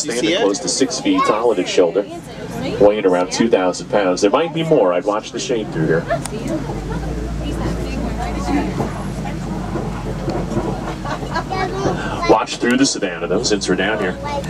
standing close to 6 feet tall at its shoulder, weighing around 2,000 pounds. There might be more. I'd watch the shade through here. Watch through the savannah, though, since we're down here.